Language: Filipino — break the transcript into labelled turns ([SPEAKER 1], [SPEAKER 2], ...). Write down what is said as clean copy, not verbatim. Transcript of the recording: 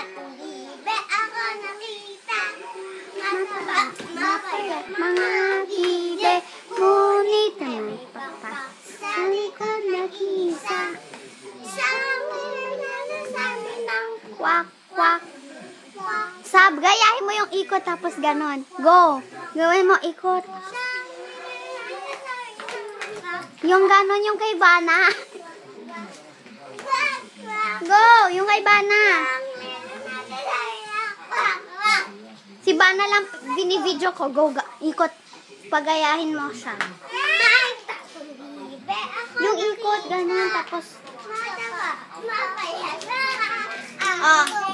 [SPEAKER 1] Matulibe ako nakita.
[SPEAKER 2] Mga gibe, ngunit may papa. Sa likod nag-isa.
[SPEAKER 1] Sabi ng
[SPEAKER 2] Kwak, kwak. Sab, gayahin mo yung ikot tapos ganon. Go. Gawin mo ikot. Yung ganon yung kay Bana. Go, yung kay Bana. Si Bana lang binibidyo ko. Go, ikot. Pagayahin mo siya. Yung ikot, ganon. Tapos,
[SPEAKER 1] mapayat.
[SPEAKER 2] ah,